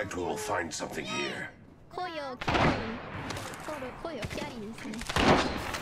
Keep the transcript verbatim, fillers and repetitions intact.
suspect we'll find something here. 声をキャリー。コール声をキャリーですね。